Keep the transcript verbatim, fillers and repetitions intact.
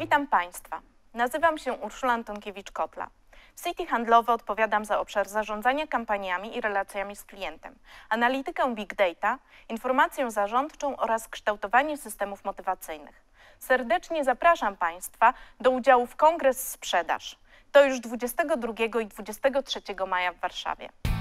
Witam Państwa. Nazywam się Urszula Antonkiewicz-Kotla. W City Handlowe odpowiadam za obszar zarządzania kampaniami i relacjami z klientem, analitykę Big Data, informację zarządczą oraz kształtowanie systemów motywacyjnych. Serdecznie zapraszam Państwa do udziału w Kongres Sprzedaż. To już dwudziestego drugiego i dwudziestego trzeciego maja w Warszawie.